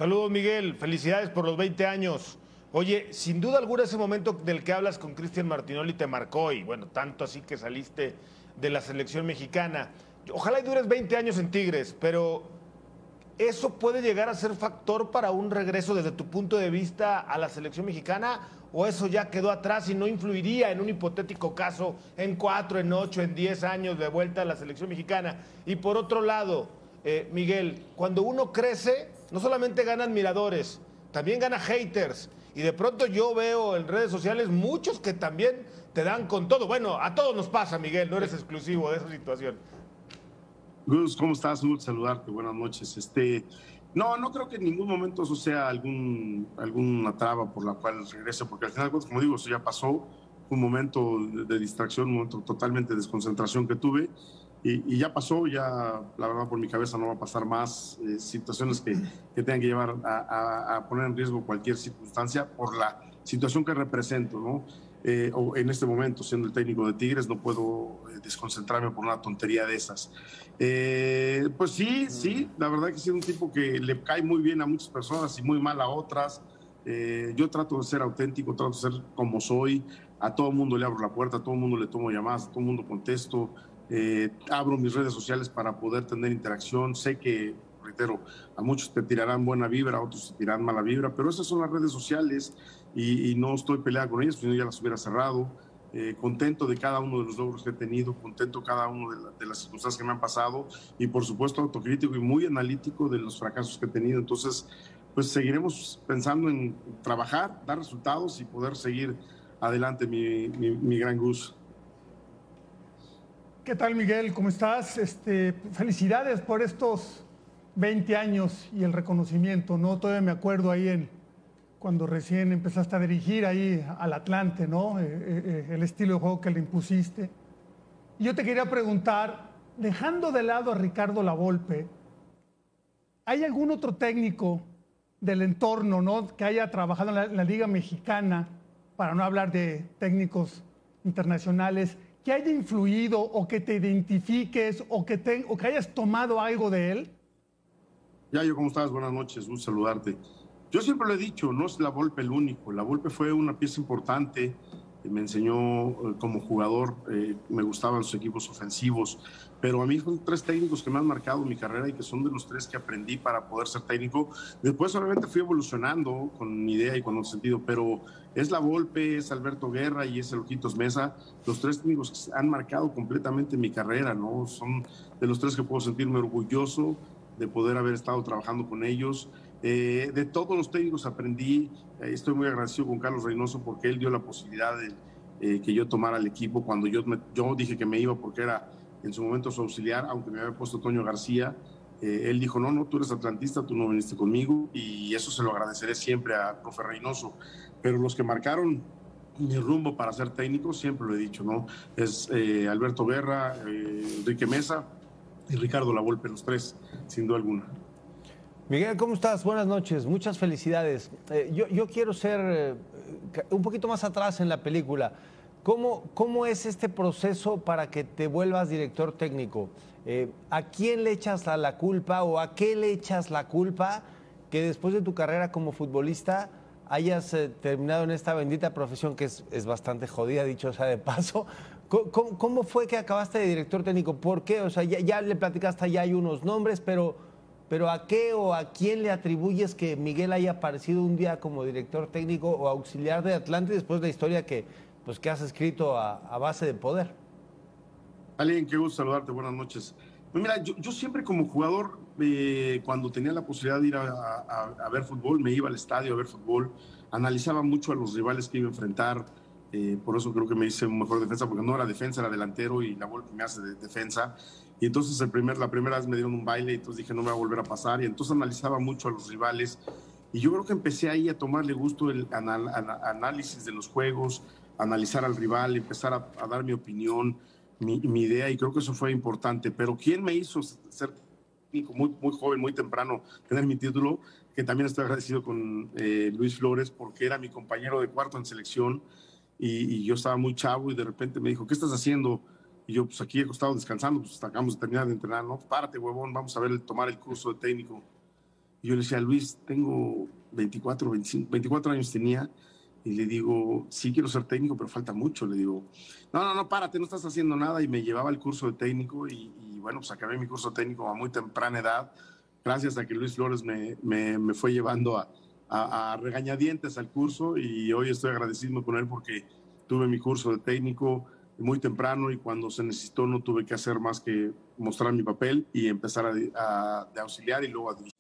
Saludos, Miguel. Felicidades por los 20 años. Oye, sin duda alguna ese momento del que hablas con Cristian Martinoli te marcó y bueno, tanto así que saliste de la selección mexicana. Ojalá y dures 20 años en Tigres, pero ¿eso puede llegar a ser factor para un regreso desde tu punto de vista a la selección mexicana? ¿O eso ya quedó atrás y no influiría en un hipotético caso en 4, en 8, en 10 años de vuelta a la selección mexicana? Y por otro lado, Miguel, cuando uno crece, no solamente gana admiradores, también gana haters. Y de pronto yo veo en redes sociales muchos que también te dan con todo. Bueno, a todos nos pasa, Miguel, no eres exclusivo de esa situación. Gus, ¿cómo estás? Un gusto saludarte, buenas noches. No creo que en ningún momento eso sea alguna traba por la cual regrese, porque al final, como digo, eso ya pasó, fue un momento de distracción, un momento totalmente de desconcentración que tuve, y ya pasó, ya la verdad por mi cabeza no va a pasar más situaciones que tengan que llevar a poner en riesgo cualquier circunstancia por la situación que represento, ¿no? O en este momento, siendo el técnico de Tigres, no puedo desconcentrarme por una tontería de esas. Pues sí, la verdad que soy un tipo que le cae muy bien a muchas personas y muy mal a otras. Yo trato de ser auténtico, trato de ser como soy. A todo mundo le abro la puerta, a todo mundo le tomo llamadas, a todo mundo contesto. Abro mis redes sociales para poder tener interacción. Sé que, reitero, a muchos te tirarán buena vibra, a otros te tirarán mala vibra, pero esas son las redes sociales y no estoy peleado con ellas, pues yo ya las hubiera cerrado. Contento de cada uno de los logros que he tenido, contento de cada una de las circunstancias que me han pasado y por supuesto autocrítico y muy analítico de los fracasos que he tenido. Entonces, pues seguiremos pensando en trabajar, dar resultados y poder seguir adelante, mi gran Gus. ¿Qué tal, Miguel? ¿Cómo estás? Felicidades por estos 20 años y el reconocimiento, ¿no? Todavía me acuerdo ahí cuando recién empezaste a dirigir ahí al Atlante, ¿no? El estilo de juego que le impusiste. Y yo te quería preguntar, dejando de lado a Ricardo Lavolpe, ¿hay algún otro técnico del entorno, ¿no?, que haya trabajado en la Liga Mexicana, para no hablar de técnicos internacionales, que haya influido o que te identifiques o que hayas tomado algo de él? Yayo, ¿cómo estás? Buenas noches, gusto saludarte. Yo siempre lo he dicho, no es Lavolpe el único. Lavolpe fue una pieza importante, me enseñó como jugador, me gustaban sus equipos ofensivos, pero a mí son 3 técnicos que me han marcado mi carrera y que son de los 3 que aprendí para poder ser técnico. Después obviamente fui evolucionando con mi idea y con otro sentido, pero es Lavolpe, es Alberto Guerra y es el Ojitos Mesa, los 3 técnicos que han marcado completamente mi carrera, ¿no? Son de los 3 que puedo sentirme orgulloso de poder haber estado trabajando con ellos. De todos los técnicos aprendí. Estoy muy agradecido con Carlos Reynoso porque él dio la posibilidad de que yo tomara el equipo cuando yo dije que me iba porque era en su momento su auxiliar, aunque me había puesto Toño García. Él dijo, no, tú eres atlantista, tú no viniste conmigo, y eso se lo agradeceré siempre a profe Reynoso. Pero los que marcaron mi rumbo para ser técnico, siempre lo he dicho, ¿no? Es Alberto Guerra, Enrique Mesa y Ricardo Lavolpe, los 3, sin duda alguna. Miguel, ¿cómo estás? Buenas noches, muchas felicidades. Yo quiero ser un poquito más atrás en la película. ¿Cómo es este proceso para que te vuelvas director técnico? ¿A quién le echas la culpa o a qué le echas la culpa que después de tu carrera como futbolista hayas terminado en esta bendita profesión que es bastante jodida, dicho sea de paso? ¿Cómo fue que acabaste de director técnico? ¿Por qué? O sea, ya le platicaste, ya hay unos nombres, pero ¿a qué o a quién le atribuyes que Miguel haya aparecido un día como director técnico o auxiliar de Atlante después de la historia que has escrito a base de poder? Alguien, qué gusto saludarte, buenas noches. Pues mira, yo siempre como jugador, cuando tenía la posibilidad de ir a ver fútbol, me iba al estadio a ver fútbol, analizaba mucho a los rivales que iba a enfrentar, por eso creo que me hice un mejor defensa, porque no era defensa, era delantero y Lavolpe me hace de defensa. Y entonces la primera vez me dieron un baile, y entonces dije no me va a volver a pasar, y entonces analizaba mucho a los rivales. Y yo creo que empecé ahí a tomarle gusto el análisis de los juegos, analizar al rival, empezar a dar mi opinión, mi idea, y creo que eso fue importante. Pero ¿quién me hizo ser muy, muy joven, muy temprano, tener mi título? Que también estoy agradecido con Luis Flores, porque era mi compañero de cuarto en selección, y yo estaba muy chavo, y de repente me dijo, ¿qué estás haciendo? Y yo, pues aquí he estado descansando, pues acabamos de terminar de entrenar, ¿no? Párate, huevón, vamos a ver, tomar el curso de técnico. Y yo le decía, Luis, tengo 24 años tenía, y le digo, sí quiero ser técnico, pero falta mucho. Le digo, no, párate, no estás haciendo nada. Y me llevaba el curso de técnico y bueno, pues acabé mi curso de técnico a muy temprana edad, gracias a que Luis Flores me fue llevando a regañadientes al curso, y hoy estoy agradecido con él porque tuve mi curso de técnico muy temprano y cuando se necesitó no tuve que hacer más que mostrar mi papel y empezar de auxiliar y luego a dirigir.